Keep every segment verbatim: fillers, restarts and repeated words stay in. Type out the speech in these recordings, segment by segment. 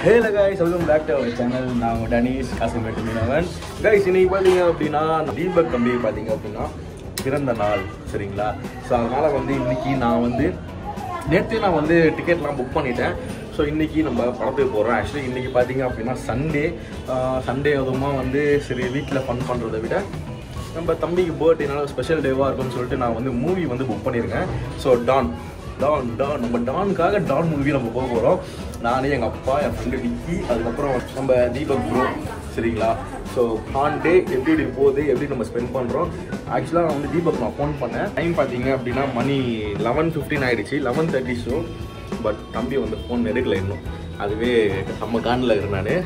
Hey guys, welcome back to our channel. நான் Danniesh, Kasimedu மீனவன். Guys, இன்னைக்கு பாத்தீங்க அப்படின்னா தீபக் தம்பி பாத்தீங்க அப்படின்னா பிறந்த நாள் சரிங்களா. ஸோ அதனால வந்து இன்னைக்கு நான் வந்து நேற்று நான் வந்து டிக்கெட்லாம் புக் பண்ணிட்டேன். ஸோ இன்றைக்கி நம்ம படத்துக்கு போகிறோம். ஆக்சுவலி இன்றைக்கி பார்த்தீங்க அப்படின்னா சண்டே சண்டே அதுவுமா வந்து சரி வீட்டில் ஃபன் பண்ணுறதை விட நம்ம தம்பிக்கு பர்த்டேனால ஸ்பெஷல் டேவாக இருக்கும்னு சொல்லிட்டு நான் வந்து மூவி வந்து புக் பண்ணியிருக்கேன். ஸோ டான் டான் டான் நம்ம டானுக்காக டான் மூவி நம்ம போக போகிறோம். நானே எங்கள் அப்பா என் ஃப்ரெண்டு விக்கி அதுக்கப்புறம் நம்ம தீபக் ப்ரோ சரிங்களா. ஸோ ஆன் டே எப்படி இப்படி போகுது எப்படி நம்ம ஸ்பெண்ட் பண்ணுறோம். ஆக்சுவலாக நான் வந்து தீபக் நான் ஃபோன் பண்ணேன். டைம் பார்த்தீங்க அப்படின்னா மணி லெவன் ஃபிஃப்டின் ஆகிடுச்சு, லெவன் தேர்ட்டி ஷோ. பட் தம்பி வந்து ஃபோன் எடுக்கலை இன்னும். அதுவே நம்ம காண்டில் இருக்கிறேன் நான்.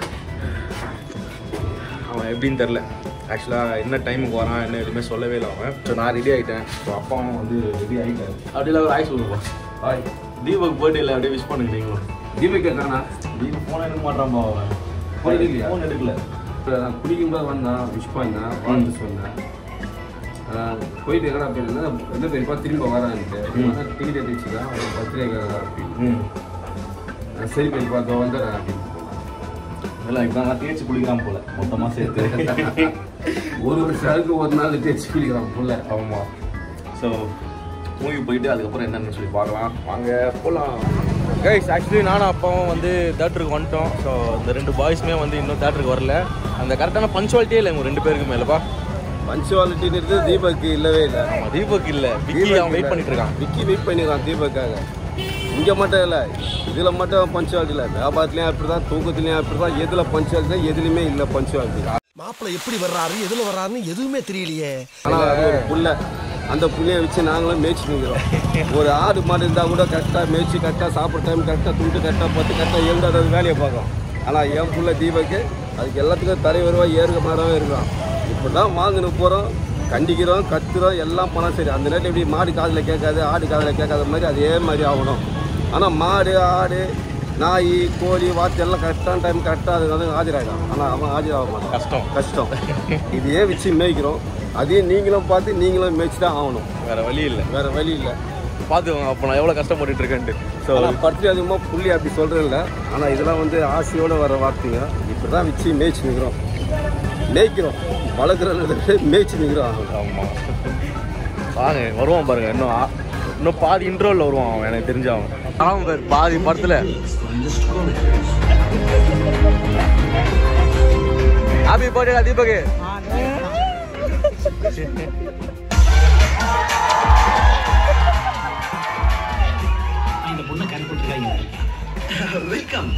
அவன் எப்படின்னு தெரில. ஆக்சுவலாக என்ன டைமுக்கு வரான் என்ன எதுவுமே சொல்லவே இல்லை அவன். ஸோ நான் ரெடி ஆகிட்டேன். ஸோ அப்பாவும் வந்து ரெடி ஆகிட்டேன். அப்படிலாம் ஒரு ஆய் சொல்லுவோம். ஹாய் தீபக் பர்த்டேல அப்படியே விஷ் பண்ணுங்க நீங்களும். தீபக் கேட்டானா தீபக் ஃபோன் எடுக்க மாட்டான்பா அவன். ஃபோன் எடுக்கலையா? ஃபோன் எடுக்கல. இப்போ நான் குடிக்கும்போது வந்தான் விஷ் பண்ணேன் வாழ்ந்து சொன்னேன். போயிட்டு எங்கடா போயிருந்தா என்ன பெரியப்பா திரும்ப வரான்ட்டு டிக்கெட் எடுத்துச்சுதான் அவன் பர்த்டே அப்படின்னு. சரி பெரியப்பா அதோ வந்துடுறேன் அப்படின்னு. இல்லை இப்போ நான் தேய்ச்சி குளிக்கிறான் போல மொத்தமாக சேர்த்து ஒரு வருஷத்துக்கு ஒரு நாள் தேய்ச்சி குளிக்கிறான் போல. ஆமாம். ஸோ மூவி போயிட்டு அதுக்கப்புறம் என்னென்னு சொல்லி பார்க்கலாம் வாங்க போகலாம். கைஸ் ஆக்சுவலி நானும் அப்பாவும் வந்து தேட்டருக்கு வந்துட்டோம். ஸோ இந்த ரெண்டு பாய்ஸுமே வந்து இன்னும் தேட்டருக்கு வரல. அந்த கரெக்டான பஞ்சுவாலிட்டியே இல்லை உங்கள் ரெண்டு பேருக்கு மேலேப்பா. பஞ்சுவாலிட்டின்றது தீபக் இல்லவே இல்லை. ஆமாம் தீபக் இல்லை, விக்கி அவன் வெயிட் பண்ணிட்டு இருக்கான். விக்கி வெயிட் பண்ணிருக்கான் தீபக்காக. இங்கே மட்டும் இல்லை, இதில் மட்டும் பஞ்சுவாலிட்டி இல்லை. வியாபாரத்துலேயும் அப்படி தான், தூக்கத்துலேயும் அப்படி தான். எதில் பஞ்சுவாலிட்டி தான் எதுலையுமே இல்லை பஞ்சுவாலிட்டி. மாப்பிள்ளை எப்படி வர்றாரு எதில் வர்றாருன்னு எதுவுமே தெரியலையே. ஆனால் புள்ள அந்த புள்ளையை வச்சு நாங்களும் மேய்ச்சி நிற்கிறோம். ஒரு ஆடு மாடு இருந்தால் கூட கரெக்டாக மேய்ச்சி கரெக்டாக சாப்பிட்ற டைம் கரெக்டாக துண்டு கரெக்டாக பத்து கரெக்டாக எழுதாத வேலையை பார்க்கும். ஆனால் என் புள்ள தீபக்கு அதுக்கு எல்லாத்துக்கும் தலைவருவாக ஏறுக மாறவே இருக்கிறோம். இப்படி தான் வாங்கினு போகிறோம், கண்டிக்கிறோம், கத்துறோம், எல்லாம் பண்ணால் சரி. அந்த நேரத்தில் எப்படி மாடு காதில் கேட்காது ஆடு காதில் கேட்காத மாதிரி அதே மாதிரி ஆகணும். ஆனால் மாடு ஆடு நாய் கோழி வாத்து எல்லாம் கரெக்டான டைம் கரெக்டாக அது வந்து ஆஜராகிடும். ஆனால் அவன் ஆஜராக மாட்டான். கஷ்டம் கஷ்டம் இதையே வச்சு மேய்க்கிறோம். அதையும் நீங்களும் பார்த்து நீங்களும் மேய்ச்சி தான் ஆகணும். வேறு வழி இல்லை, வேறு வழி இல்லை. பார்த்துக்கோங்க அப்போ நான் எவ்வளோ கஷ்டப்பட்டு இருக்கேன்ட்டு. ஸோ பர்த்தி அதிகமாக புள்ளி அப்படி சொல்கிறேன் இல்லை. ஆனால் இதெல்லாம் வந்து ஆசையோடு வர வார்த்தைங்க. இப்படி தான் வச்சு மேய்ச்சி நிற்கிறோம், மேய்க்கிறோம், வளர்க்குறது மேய்ச்சி நிற்கிறோம். ஆமாம் வாங்க வருவான் பாருங்க. இன்னும் இன்னும் பாதி இன்ட்ரோவில் வருவான் அவன் எனக்கு தெரிஞ்சவன். ஆமாம் பேர் பாதி படத்தில் ஹாப்பி பர்த்டே தீபக். இந்த பொண்ணை கரை போட்டுருக்காங்க. வெல்கம்.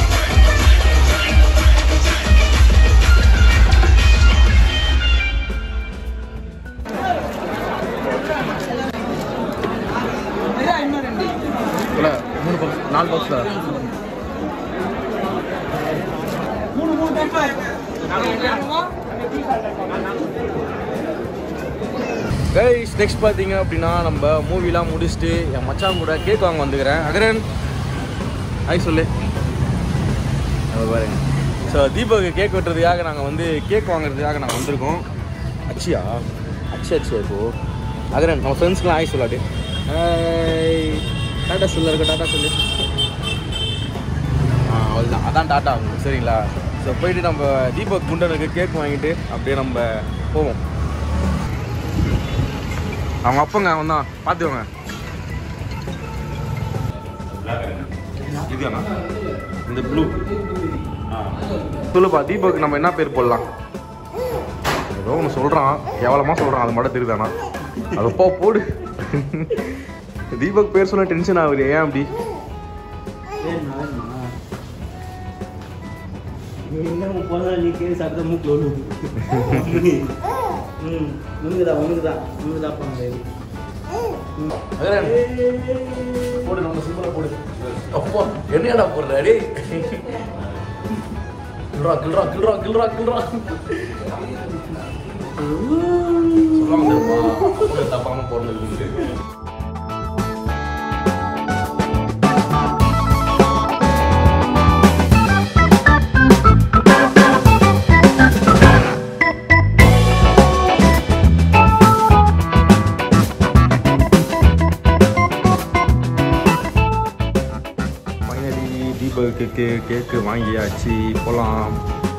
மூணு பாக்ஸ் நாலு பாக்ஸில் கைஸ் நெக்ஸ்ட் பார்த்தீங்க அப்படின்னா நம்ம மூவிலாம் முடிச்சுட்டு என் மச்சான் கூட கேக் வாங்க வந்துக்கிறேன். அகரன் ஹாய் சொல்லு பாருங்க. ஸோ தீபக்கு கேக் வெட்டுறதுக்காக நாங்கள் வந்து கேக் வாங்குறதுக்காக நாங்கள் வந்திருக்கோம். அச்சியா அச்சி அச்சியா இப்போ அகரன் நம்ம ஃப்ரெண்ட்ஸ்க்குலாம் ஹாய் சொல்லாட்டு. ஹாய் டாட்டா சொல்லு இருக்க டாட்டா சொல்லு. ஆ அவ்வளோதான் அதான் டாட்டா ஆகும் சரிங்களா. ஸோ போயிட்டு நம்ம தீபக் குண்டனுக்கு கேக் வாங்கிட்டு அப்படியே நம்ம போவோம். அவங்க அப்பங்க அவன் தான் பார்த்துக்கோங்க. இதுதானா இந்த ப்ளூ சொல்லுப்பா தீபக் நம்ம என்ன பேர் போடலாம்? ஏதோ ஒன்று சொல்கிறான், எவ்வளோமா சொல்கிறான், அது மட்டும் தெரியுதானா? அது போ போடு. தீபக் பேர் சொன்ன டென்ஷன் ஆகுது ஏன் அப்படி? போடு நம்ம சிம்பிளா போடு. அப்பா என்னடா போடுற டேய்? கில்ரா கில்ரா கில்ரா கில்ரா கில்ரா சொல்லுவாங்க தப்பாம போடுறது. தீபக்கு கேக்கு வாங்கியாச்சு போகலாம்.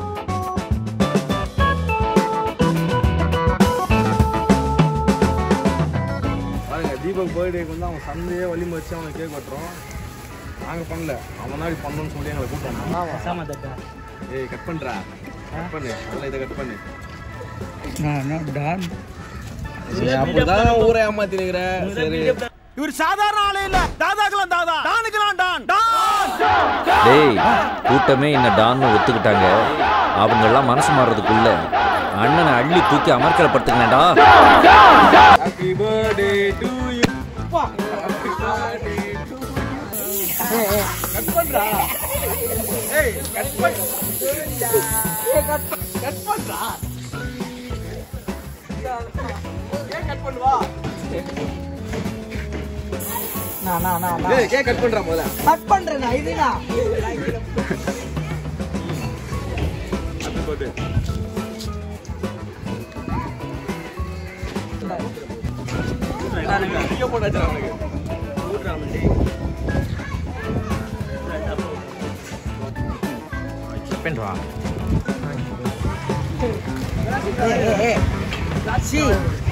பாருங்க தீபக் பர்த்டேக்கு வந்து அவன் சந்தையே வலிமை வச்சு அவனை கேக் வெட்டுறோம். நாங்கள் பண்ணல, அவன் நாள் பண்ணணும்னு சொல்லி எங்களை கூப்பிட்டாங்க. ஏய் கட் பண்ணுறா, கட் பண்ணு, நல்லா இதை கட் பண்ணு. அப்பதான் ஊரை ஏமாத்திருக்கிற. சரி இவர் சாதாரண ஆளே இல்ல, தாதாக்கெல்லாம் தாதா, டானுக்கெல்லாம் டான் டான். டேய் கூட்டமே என்ன டான்னு ஒத்துக்கிட்டாங்க. அவங்க எல்லாம் மனசு மாறுறதுக்குள்ள அண்ணனை அள்ளி தூக்கி அமர்க்கலப்படுத்துக்கணேடா. Happy birthday to you. Happy birthday to you. Cut பண்றா. ஏய் கட் பண்ணு. ஏய் கட் கட் பண்றா. ஏய் கட் பண்ணு வா. நா நா நா ஏய் கேக் கட் பண்றா முதல்ல. கட் பண்றேனா இதுடா. Happy birthday. நீங்க போடாச்சா அவனுக்கு. ஊட்றா மண்டி. ஸ்பெண்ட் வா. ஏய் ஏய் ஏய் சி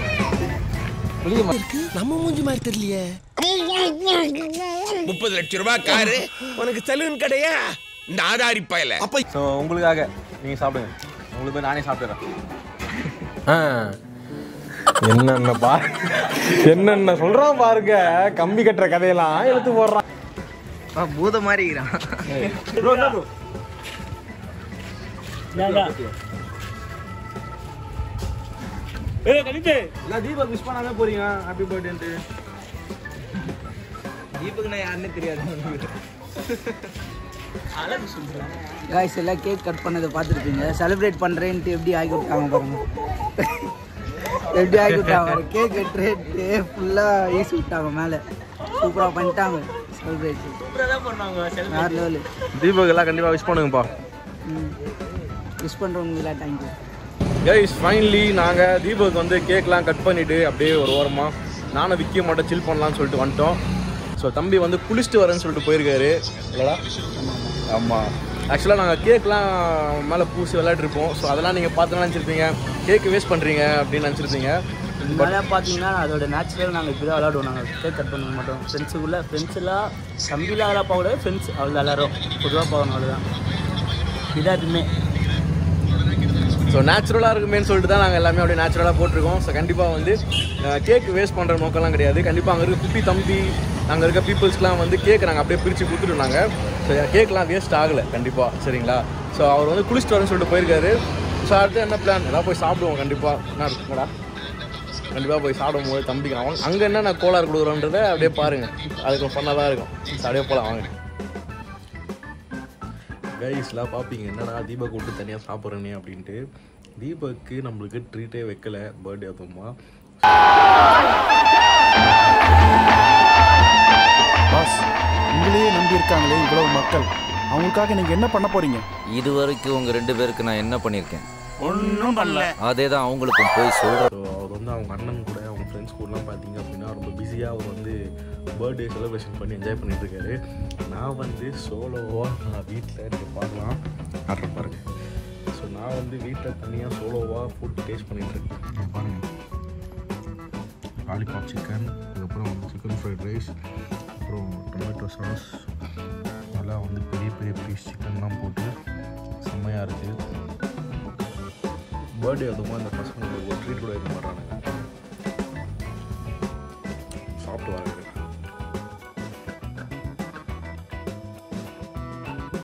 நம்ம மூஞ்சி மாதிரி தெரியலையே. முப்பது லட்சம் ரூபாய் காரு உனக்கு சலூன் கடையா இந்த ஆதாரி பயல. அப்ப ஸோ உங்களுக்காக நீங்கள் சாப்பிடுங்க. உங்களுக்கு நானே சாப்பிட்டுறேன். என்னென்ன பா என்னென்ன சொல்கிறான் பாருங்க. கம்பி கட்டுற கதையெல்லாம் எடுத்து போடுறான். பூத மாதிரி இருக்கிறான். தீபக் விஷ் பண்ணாம போறீங்க. ஹாப்பி பர்த்டேன்ட்டு. தீபக் நான் யாருன்னு தெரியாது. காய்ஸ் எல்லாம் கேக் கட் பண்ணதை பார்த்துருப்பீங்க. செலிப்ரேட் பண்ணுறேன்ட்டு எப்படி ஆகி விட்டாங்க பாருங்க. எப்படி ஆகி விட்டாங்க கேக் கட்டுறேன்ட்டு ஃபுல்லாக ஈசி விட்டாங்க மேலே. சூப்பராக பண்ணிட்டாங்க செலிப்ரேட். சூப்பராக தான் பண்ணாங்க. வேறு லெவலு. தீபக் எல்லாம் கண்டிப்பாக விஷ் பண்ணுங்கப்பா. ம் விஷ் பண்ணுறவங்களா தேங்க்யூ. கைஸ் ஃபைனலி நாங்கள் தீபக் வந்து கேக்லாம் கட் பண்ணிவிட்டு அப்படியே ஒரு ஓரமாக நானும் விற்க மாட்டேன் சில் பண்ணலான்னு சொல்லிட்டு வந்துட்டோம். ஸோ தம்பி வந்து குளிச்சுட்டு வரேன்னு சொல்லிட்டு போயிருக்காரு இல்லைடா. ஆமாம் ஆக்சுவலாக நாங்கள் கேக்லாம் மேலே பூசி விளையாட்டுருப்போம். ஸோ அதெல்லாம் நீங்கள் பார்த்து நினச்சிருப்பீங்க கேக்கு வேஸ்ட் பண்ணுறீங்க அப்படின்னு நினச்சிருப்பீங்க. இதெல்லாம் பார்த்தீங்கன்னா அதோட நேச்சுரல் நாங்கள் இப்படி தான் விளாடுவோம். நாங்கள் கேக் கட் பண்ண மாட்டோம். ஃப்ரெண்ட்ஸுக்குள்ளே ஃப்ரெண்ட்ஸெல்லாம் தம்பியில் அதெல்லாம் போக கூடாது. ஃப்ரெண்ட்ஸ் அவ்வளோ எல்லாரும் பொதுவாக போகணும். அவ்வளோதான் இதாக எதுவுமே. ஸோ நேச்சுரலாக இருக்குமேன்னு சொல்லிட்டு தான் நாங்கள் எல்லாமே அப்படியே நேச்சுரலாக போட்டிருக்கோம். ஸோ கண்டிப்பாக வந்து கேக் வேஸ்ட் பண்ணுற நோக்கம்லாம் கிடையாது. கண்டிப்பாக அங்கே இருக்க குட்டி தம்பி அங்கே இருக்க பீப்புள்ஸ்லாம் வந்து கேக் நாங்கள் அப்படியே பிரித்து கொடுத்துருந்தாங்க. ஸோ கேக்லாம் வேஸ்ட் ஆகலை கண்டிப்பாக. சரிங்களா. ஸோ அவர் வந்து குளிச்சுட்டு வரேன்னு சொல்லிட்டு போயிருக்காரு. ஸோ அடுத்து என்ன பிளான் எல்லாம் போய் சாப்பிடுவோம் கண்டிப்பாக. என்ன இருக்குங்கடா கண்டிப்பாக போய் சாப்பிடும் போது தம்பிக்கு அவன் அங்கே என்ன நான் கோளாறு கொடுக்குறோன்றதை அப்படியே பாருங்கள். அதுக்கு ஃபன்னாக தான் இருக்கும். ஸோ அப்படியே போகலாம் வாங்க. கைஸ்லாம் பார்ப்பீங்க என்னடா தீபக் விட்டு தனியாக சாப்பிட்றேனே அப்படின்ட்டு. தீபக்கு நம்மளுக்கு ட்ரீட்டே வைக்கல பர்த்டே அதுமா. பாஸ் உங்களையே நம்பி இருக்காங்களே இவ்வளவு மக்கள், அவங்களுக்காக நீங்கள் என்ன பண்ண போறீங்க? இது வரைக்கும் உங்கள் ரெண்டு பேருக்கு நான் என்ன பண்ணியிருக்கேன்? ஒன்றும் பண்ணல. அதே தான் அவங்களுக்கும் போய் சொல்கிறேன். ஸோ அவர் வந்து அவங்க அண்ணன் கூட அவங்க ஃப்ரெண்ட்ஸ் கூடலாம் பார்த்தீங்க அப்படின்னா ரொம்ப பிஸியாக அவர் வந்து பர்த்டே செலிப்ரேஷன் பண்ணி என்ஜாய் பண்ணிட்டுருக்காரு. நான் வந்து சோலோவாக நான் வீட்டில் நீங்கள் பார்க்கலாம் ஆர்டர் பாருங்கள். ஸோ நான் வந்து வீட்டில் தனியாக சோலோவாக ஃபுட் டேஸ்ட் பண்ணிகிட்ருக்கேன் பாருங்கள். லாலிபாப் சிக்கன், அதுக்கப்புறம் வந்து சிக்கன் ஃப்ரைட் ரைஸ், அப்புறம் டொமேட்டோ சாஸ், அதெல்லாம் வந்து பெரிய பெரிய பீஸ் சிக்கன்லாம் போட்டு செம்மையாக இருக்குது. பர்த்டே அதுமா இந்த பசங்களுக்கு ஒரு ட்ரீட் கூட இருக்க மாட்டானுங்க. சாப்பிட்டு வரேன்.